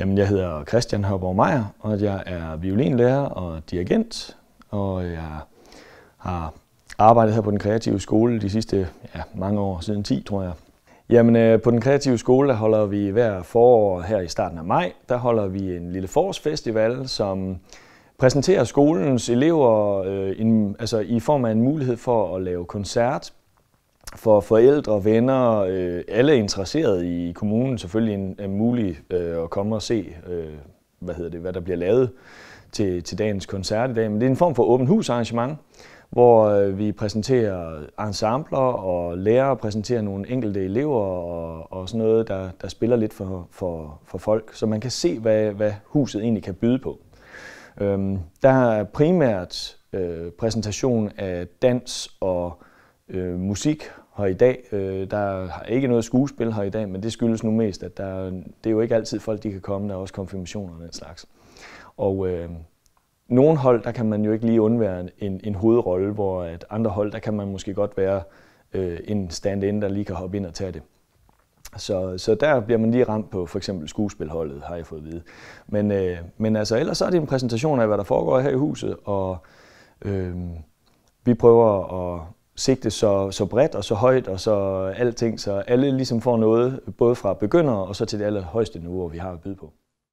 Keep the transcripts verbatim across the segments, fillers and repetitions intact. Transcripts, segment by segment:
Jamen, jeg hedder Christian Hørborg Meyer, og jeg er violinlærer og dirigent, og jeg har arbejdet her på Den Kreative Skole de sidste ja, mange år, siden ti, tror jeg. Jamen, på Den Kreative Skole der holder vi hver forår her i starten af maj, der holder vi en lille forårsfestival, som præsenterer skolens elever øh, en, altså i form af en mulighed for at lave koncert for forældre, venner, øh, alle interesserede i kommunen, selvfølgelig en, en mulig øh, at komme og se, øh, hvad hedder det, hvad der bliver lavet til, til dagens koncert i dag. Men det er en form for åbent hus arrangement, hvor øh, vi præsenterer ensembler og lærere præsenterer nogle enkelte elever og, og sådan noget, der, der spiller lidt for, for, for folk, så man kan se, hvad, hvad huset egentlig kan byde på. Øhm, der er primært øh, præsentation af dans og øh, musik her i dag. Øh, der er ikke noget skuespil her i dag, men det skyldes nu mest, at der, det er jo ikke altid folk, de kan komme. Der er også konfirmationer og den slags. Og øh, nogle hold, der kan man jo ikke lige undvære en, en hovedrolle, hvor at andre hold, der kan man måske godt være øh, en stand-in, der lige kan hoppe ind og tage det. Så, så der bliver man lige ramt på for eksempel skuespilholdet, har jeg fået at vide. Men, øh, men altså, ellers så er det en præsentation af, hvad der foregår her i huset, og øh, vi prøver at sigte så, så bredt og så højt og så alting, så alle ligesom får noget, både fra begyndere og så til det allerhøjeste niveau, vi har at byde på.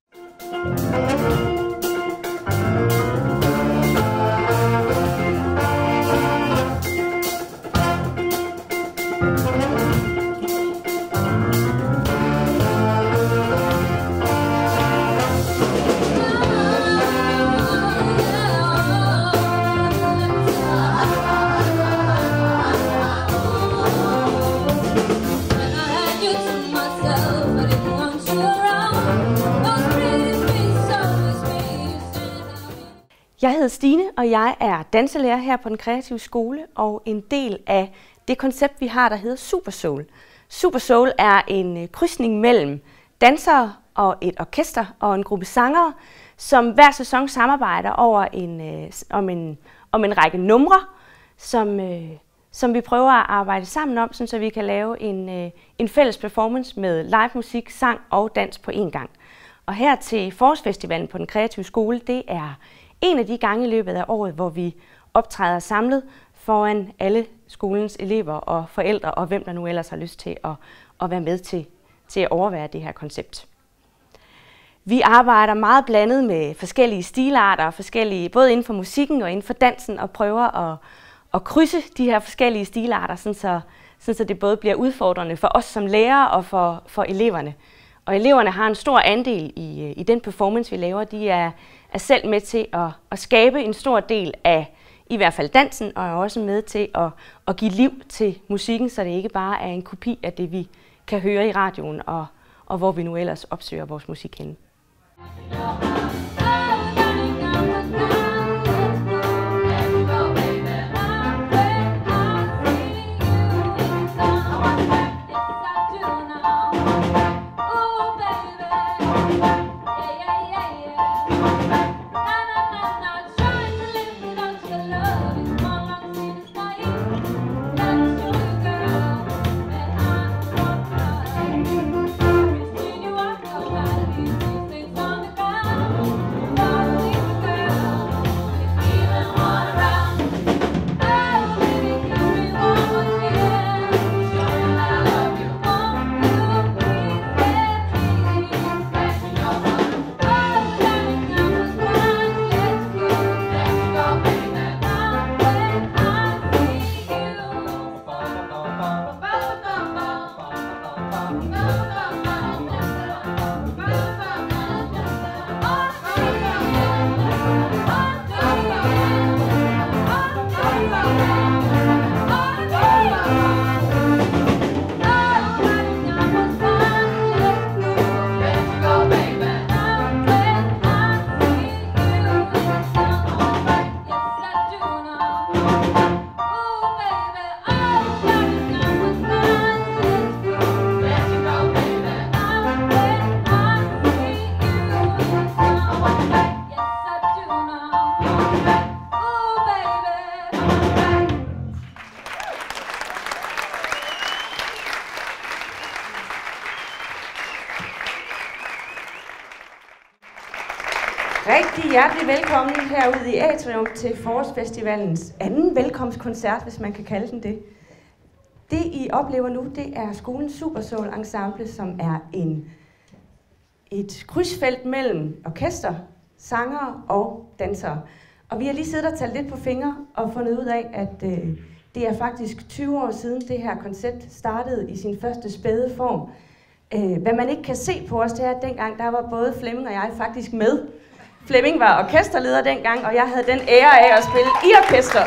Jeg hedder Stine, og jeg er danselærer her på Den Kreative Skole, og en del af det koncept, vi har, der hedder Super Soul. Super Soul er en krydsning mellem dansere og et orkester og en gruppe sangere, som hver sæson samarbejder over en, øh, om, en, om en række numre, som, øh, som vi prøver at arbejde sammen om, så vi kan lave en, øh, en fælles performance med live musik, sang og dans på én gang. Og her til forårsfestivalen på Den Kreative Skole, det er en af de gange i løbet af året, hvor vi optræder samlet foran alle skolens elever og forældre, og hvem der nu ellers har lyst til at, at være med til, til at overvære det her koncept. Vi arbejder meget blandet med forskellige stilarter, forskellige, både inden for musikken og inden for dansen, og prøver at, at krydse de her forskellige stilarter, sådan så, sådan så det både bliver udfordrende for os som lærere og for, for eleverne. Og eleverne har en stor andel i, i den performance, vi laver. De er, er selv med til at, at skabe en stor del af i hvert fald dansen, og er også med til at, at give liv til musikken, så det ikke bare er en kopi af det, vi kan høre i radioen, og, og hvor vi nu ellers opsøger vores musik henne. Rigtig hjertelig velkommen herude i Atrium til Forårsfestivalens anden velkomstkoncert, hvis man kan kalde den det. Det, I oplever nu, det er skolens Super Soul Ensemble, som er en, et krydsfelt mellem orkester, sangere og dansere. Og vi har lige siddet og talt lidt på fingre og fundet ud af, at øh, det er faktisk tyve år siden, det her koncept startede i sin første spæde form. Øh, hvad man ikke kan se på os, det er, at dengang der var både Flemming og jeg faktisk med. Flemming var orkesterleder dengang, og jeg havde den ære af at spille i orkestret.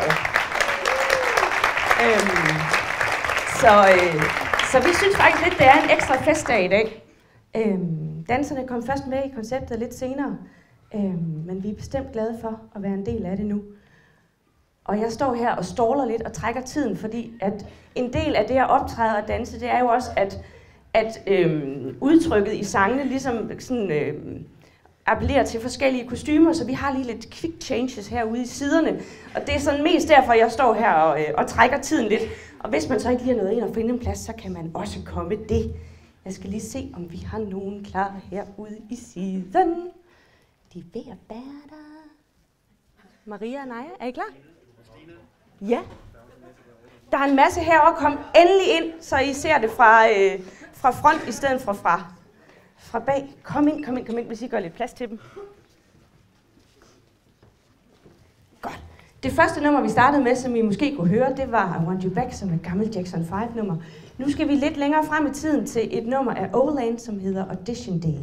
Øhm, så, øh, så vi synes faktisk lidt, det er en ekstra festdag i dag. Øhm, danserne kom først med i konceptet lidt senere, øhm, men vi er bestemt glade for at være en del af det nu. Og jeg står her og ståler lidt og trækker tiden, fordi at en del af det at optræde og danse, det er jo også, at, at øhm, udtrykket i sangene ligesom sådan, øhm, appellerer til forskellige kostymer, så vi har lige lidt quick changes herude i siderne. Og det er sådan mest derfor, jeg står her og, øh, og trækker tiden lidt. Og hvis man så ikke lige har noget ind og finde en plads, så kan man også komme det. Jeg skal lige se, om vi har nogen klar herude i siden. De er ved at bære der. Maria og Naja, er I klar? Ja. Der er en masse herovre. Kom endelig ind, så I ser det fra, øh, fra front i stedet for fra, fra bag. Kom ind, kom ind, kom ind, hvis I gør lidt plads til dem. Godt. Det første nummer, vi startede med, som I måske kunne høre, det var I Want You Back, som et gammelt Jackson five nummer. Nu skal vi lidt længere frem i tiden til et nummer af Overland, som hedder Audition Day.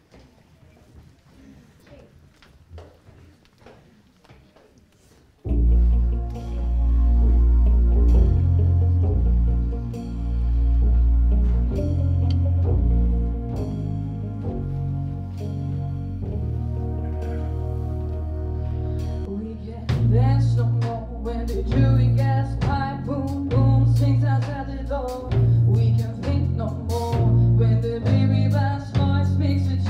There's no more when the jury gets high, boom, boom, sings outside the door. We can think no more when the baby bass voice makes it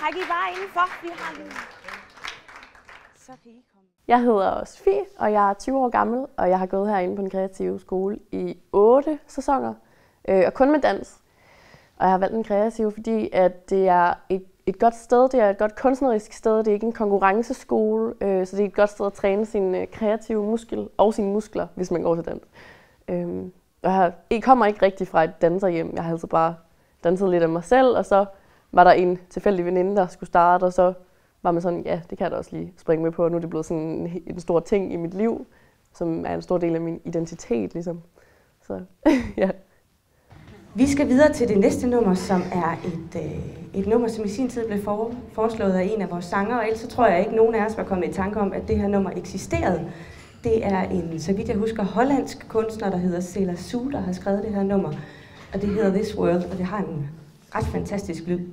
træk I bare indenfor. Vi har lige... Så kan I komme. Jeg hedder Sofie, og jeg er tyve år gammel, og jeg har gået herinde på den kreative skole i otte sæsoner, øh, og kun med dans. Og jeg har valgt den kreative, fordi at det er et, et godt sted, det er et godt kunstnerisk sted, det er ikke en konkurrenceskole, øh, så det er et godt sted at træne sin øh, kreative muskel og sine muskler, hvis man går til dans. Øh, jeg, har, jeg kommer ikke rigtig fra et danserhjem, jeg har altså bare danset lidt af mig selv, og så var der en tilfældig veninde, der skulle starte, og så var man sådan, ja, det kan jeg da også lige springe med på, og nu er det blevet sådan en, en stor ting i mit liv, som er en stor del af min identitet, ligesom. Så, ja. Vi skal videre til det næste nummer, som er et, øh, et nummer, som i sin tid blev for, foreslået af en af vores sangere, og ellers så tror jeg ikke, nogen af os var kommet i tanke om, at det her nummer eksisterede. Det er en, så vidt jeg husker, hollandsk kunstner, der hedder Sela Su, der har skrevet det her nummer, og det hedder This World, og det har en ret fantastisk lyd.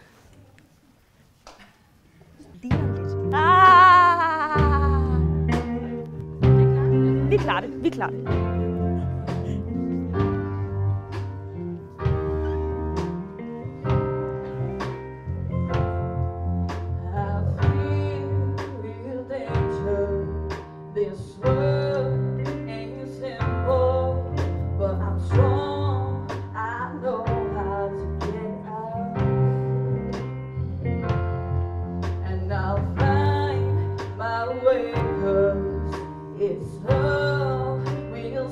Ah! Vi klarer det, vi klarer det. It's love, we'll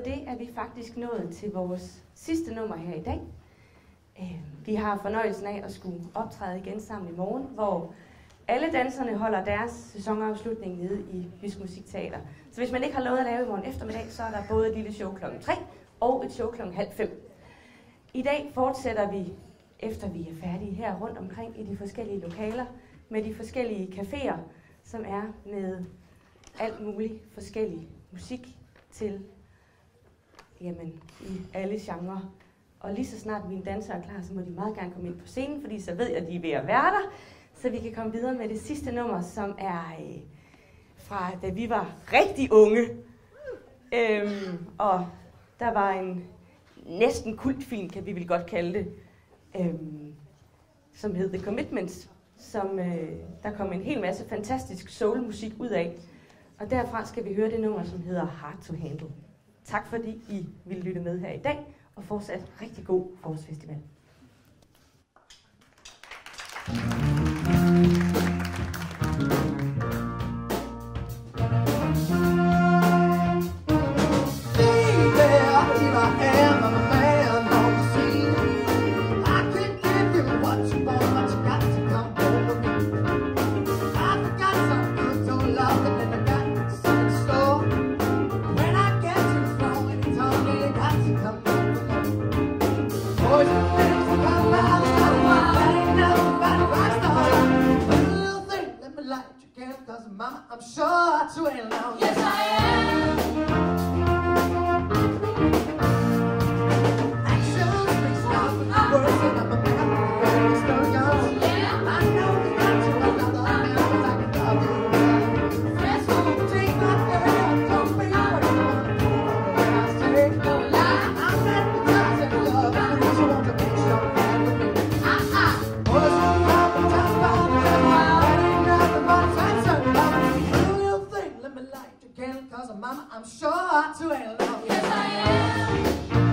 det er vi faktisk nået til vores sidste nummer her i dag. Vi har fornøjelsen af at skulle optræde igen sammen i morgen, hvor alle danserne holder deres sæsonafslutning nede i Jysk Musikteater. Så hvis man ikke har noget at lave i morgen eftermiddag, så er der både et lille show klokken tre og et show klokken halv fem. I dag fortsætter vi, efter vi er færdige her rundt omkring i de forskellige lokaler, med de forskellige caféer, som er med alt muligt forskellig musik til jamen, i alle genrer. Og lige så snart mine dansere er klar, så må de meget gerne komme ind på scenen, fordi så ved jeg, at de er ved at være der. Så vi kan komme videre med det sidste nummer, som er øh, fra da vi var rigtig unge. Øhm, og der var en næsten kultfilm, kan vi vel godt kalde det, øhm, som hed The Commitments, som øh, der kom en hel masse fantastisk soulmusik ud af. Og derfra skal vi høre det nummer, som hedder Hard to Handle. Tak fordi I ville lytte med her i dag, og fortsat rigtig god forårsfestival. I'm sure to alone. Yes, I am. Action speaks loud, words and I'm a man. Story goes. Yeah. I know you got to another man, but I can love you. Friends won't take my girl. Don't be afraid of what I say. No lie. I'm advertising love. Please you want to be so bad with me. Ah ah. Boys who love me, talk about me. That ain't nothing but sunshine. Cause mama, I'm sure to alone. Yes, I am.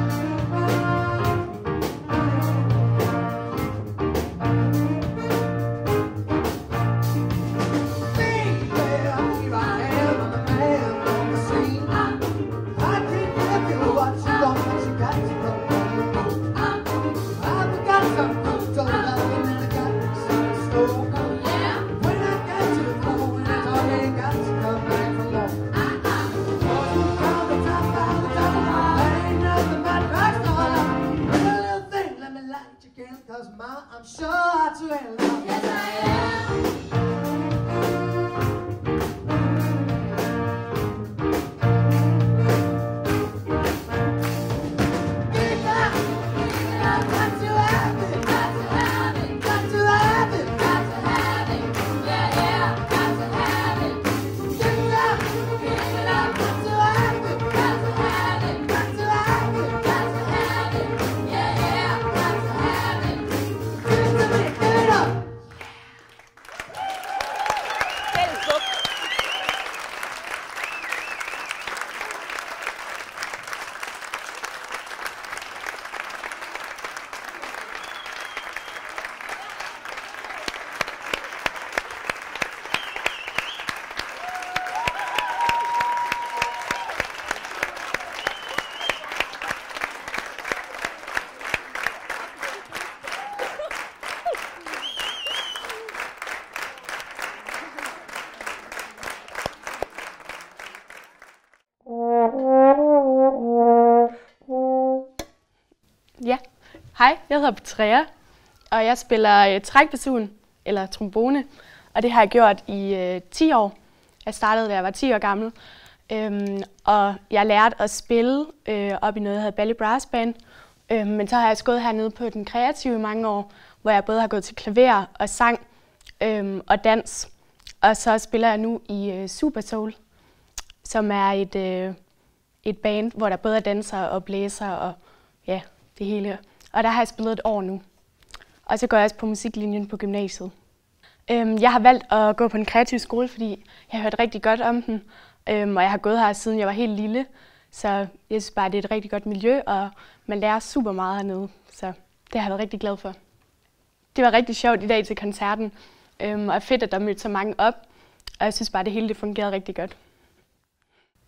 Baby, here I am, I'm a man on the scene. I can't give you what you want, but you got to go home with me. I've got some good to love and then I got some in store. When I get to the phone, it's all you got to come back from home. Cause ma, I'm sure to alone. Yes, I am. Give up, give it up, got to have it, got to have it, got to have it, got to have it, yeah, yeah, got to have it. Give it up, give it up, got to have it, got to have it, got to have it, got to have it, yeah, yeah, got to have it. Give it up. Ja, hej, jeg hedder Petrea, og jeg spiller øh, trækbasun, eller trombone, og det har jeg gjort i øh, ti år. Jeg startede, da jeg var ti år gammel, øhm, og jeg lærte at spille øh, op i noget, der hedder Ballet Brass Band, øhm, men så har jeg gået hernede på Den Kreative i mange år, hvor jeg både har gået til klaver og sang øhm, og dans, og så spiller jeg nu i øh, Super Soul, som er et, øh, et band, hvor der både er dansere og blæsere og ja, det hele. Og der har jeg spillet et år nu. Og så går jeg også på musiklinjen på gymnasiet. Øhm, jeg har valgt at gå på en kreativ skole, fordi jeg har hørt rigtig godt om den. Øhm, og jeg har gået her, siden jeg var helt lille. Så jeg synes bare, det er et rigtig godt miljø, og man lærer super meget hernede. Så det har jeg været rigtig glad for. Det var rigtig sjovt i dag til koncerten. Øhm, og fedt, at der mødte så mange op. Og jeg synes bare, det hele det fungerede rigtig godt.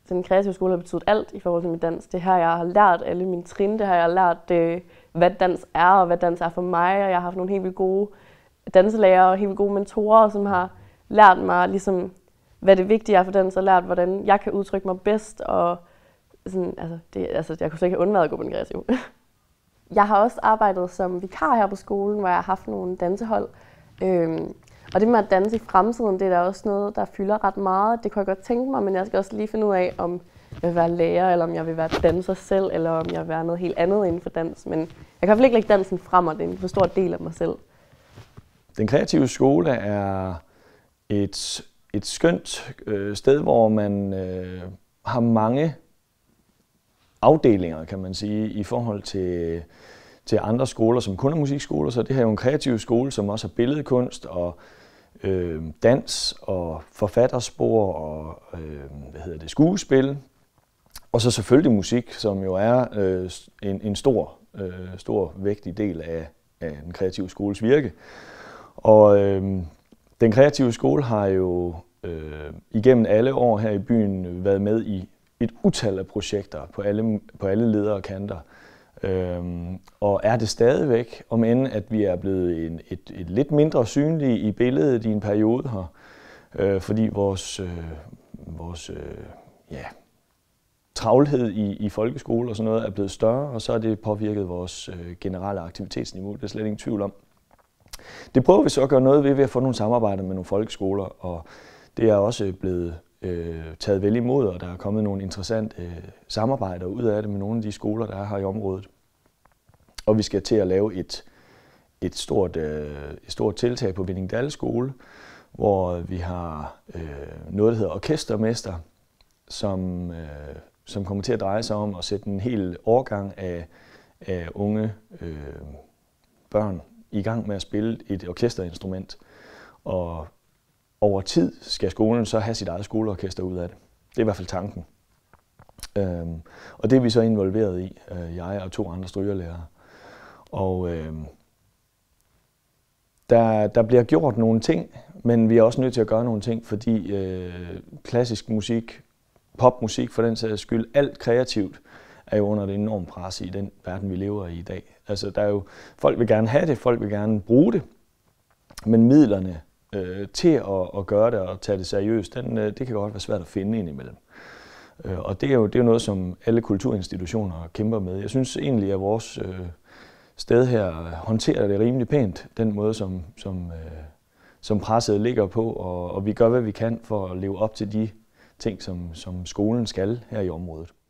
den kreative skole har betydet alt i forhold til min dans. Det her, jeg har lært alle mine trin, det her, jeg har lært, øh, hvad dans er, og hvad dans er for mig, og jeg har haft nogle helt vildt gode danselærer og helt vildt gode mentorer, som har lært mig, ligesom, hvad det vigtige er for dans, og lært, hvordan jeg kan udtrykke mig bedst, og sådan, altså, det, altså, jeg kunne slet ikke have undværet at gå på den kreative. Jeg har også arbejdet som vikar her på skolen, hvor jeg har haft nogle dansehold. Øhm, og det med at danse i fremtiden, det er da også noget, der fylder ret meget. Det kunne jeg godt tænke mig, men jeg skal også lige finde ud af, om jeg vil være lærer, eller om jeg vil være danser selv, eller om jeg vil være noget helt andet inden for dans. Men jeg kan i hvert fald ikke lægge dansen frem, og det er en for stor del af mig selv. Den kreative skole er et, et skønt øh, sted, hvor man øh, har mange afdelinger, kan man sige, i forhold til, til andre skoler, som kun er musikskoler. Så det her er jo en kreativ skole, som også har billedkunst og øh, dans og forfatterspor og øh, hvad hedder det, skuespil. Og så selvfølgelig musik, som jo er øh, en, en stor, øh, stor vægtig del af, af den kreative skoles virke. Og øh, den kreative skole har jo øh, igennem alle år her i byen været med i et utal af projekter på alle, på alle ledere og kanter. Øhm, og er det stadigvæk, om end at vi er blevet en, et, et lidt mindre synlige i billedet i en periode her, øh, fordi vores, øh, vores øh, ja, travlhed i, i folkeskole og sådan noget er blevet større, og så har det påvirket vores øh, generelle aktivitetsniveau, det er slet ingen tvivl om. Det prøver vi så at gøre noget ved ved at få nogle samarbejder med nogle folkeskoler, og det er også blevet øh, taget vel imod, og der er kommet nogle interessante øh, samarbejder ud af det med nogle af de skoler, der er her i området. Og vi skal til at lave et, et, stort, øh, et stort tiltag på Vindingdal skole, hvor vi har øh, noget, der hedder orkestermester, som, øh, som kommer til at dreje sig om at sætte en hel årgang af, af unge øh, børn i gang med at spille et orkesterinstrument. Og over tid skal skolen så have sit eget skoleorkester ud af det. Det er i hvert fald tanken. Øhm, og det er vi så involveret i, øh, jeg og to andre strygerlærere. Og øh, der, der bliver gjort nogle ting, men vi er også nødt til at gøre nogle ting, fordi øh, klassisk musik, popmusik for den sags skyld, alt kreativt, er jo under det enormt pres i den verden, vi lever i i dag. Altså, der er jo, folk vil gerne have det, folk vil gerne bruge det, men midlerne øh, til at, at gøre det og tage det seriøst, den, øh, det kan godt være svært at finde indimellem. Øh, og det er, jo, det er jo noget, som alle kulturinstitutioner kæmper med. Jeg synes egentlig, at vores øh, sted her håndterer det rimelig pænt, den måde, som, som, øh, som presset ligger på, og, og vi gør, hvad vi kan for at leve op til de ting, som, som skolen skal her i området.